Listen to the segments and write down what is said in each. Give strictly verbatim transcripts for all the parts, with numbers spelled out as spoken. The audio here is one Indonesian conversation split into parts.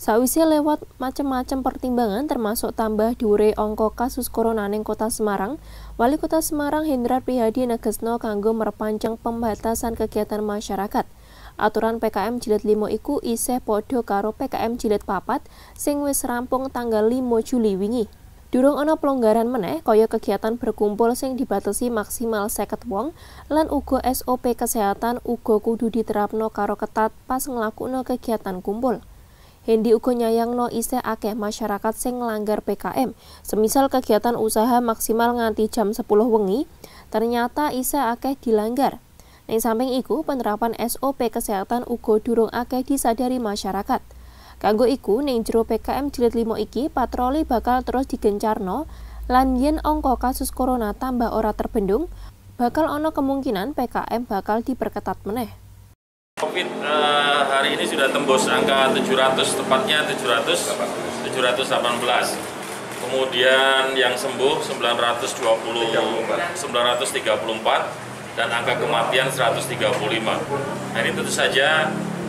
Sawise lewat macam-macam pertimbangan termasuk tambah dhuwure angka kasus corona ning Kota Semarang, Wali Kota Semarang Hendrar Prihadi negesno kanggo merpanjang pembatasan kegiatan masyarakat. Aturan P K M Jilid limo iku isih padha karo P K M Jilid papat sing wis rampung tanggal limo Juli wingi. Durung ana pelonggaran meneh kaya kegiatan berkumpul sing dibatasi maksimal seket wong lan uga S O P kesehatan uga kudu diterapno karo ketat pas nglakukno kegiatan kumpul. Hendi uga nyayangno isih akeh masyarakat sing nglanggar P K M, semisal kegiatan usaha maksimal nganti jam sepuluh wengi, ternyata isih akeh dilanggar. Ning samping iku, penerapan S O P kesehatan uga durung akeh disadari masyarakat. Kanggo iku, ning jero P K M Jilid limo iki, patroli bakal terus digencarno, lan yen angka kasus corona tambah ora terbendung, bakal ana kemungkinan P K M bakal diperketat meneh. Covid uh, hari ini sudah tembus angka tujuh ratus, tepatnya tujuh ratus, tujuh ratus delapan belas. Kemudian yang sembuh sembilan ratus dua puluh, sembilan ratus tiga puluh empat dan angka kematian seratus tiga puluh lima. Nah, ini tentu saja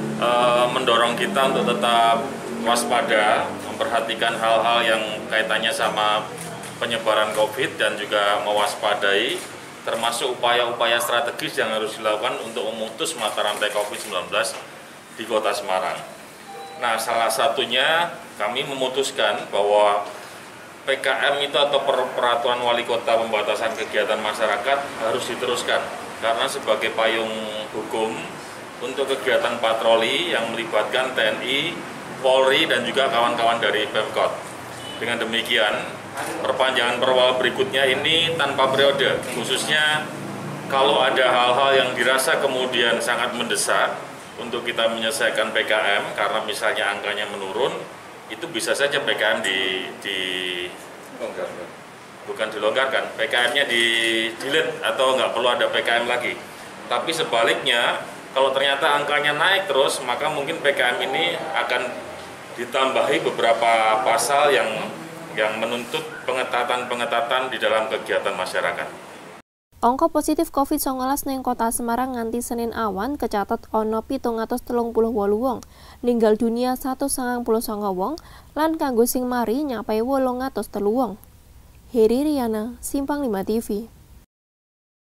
uh, mendorong kita untuk tetap waspada, memperhatikan hal-hal yang kaitannya sama penyebaran Covid dan juga mewaspadai termasuk upaya-upaya strategis yang harus dilakukan untuk memutus mata rantai Covid sembilan belas di Kota Semarang. Nah, salah satunya kami memutuskan bahwa P K M itu atau peraturan wali kota pembatasan kegiatan masyarakat harus diteruskan karena sebagai payung hukum untuk kegiatan patroli yang melibatkan T N I, Polri dan juga kawan-kawan dari Pemkot. Dengan demikian, perpanjangan perwal berikutnya ini tanpa periode, khususnya kalau ada hal-hal yang dirasa kemudian sangat mendesak untuk kita menyelesaikan P K M karena misalnya angkanya menurun, itu bisa saja P K M di, di bukan dilonggarkan, P K M-nya di delete atau nggak perlu ada P K M lagi. Tapi sebaliknya, kalau ternyata angkanya naik terus, maka mungkin P K M ini akan ditambahi beberapa pasal yang yang menuntut pengetatan-pengetatan di dalam kegiatan masyarakat. Angka positif Covid sembilan belas ning Kota Semarang nganti Senin awan kecatet ana pitung atus telung puluh wolu wong, ninggal dunia satus sangang puluh sanga wong, lan kanggo sing mari nyapai wolung atus telu wong. Heri Riana, Simpang lima T V.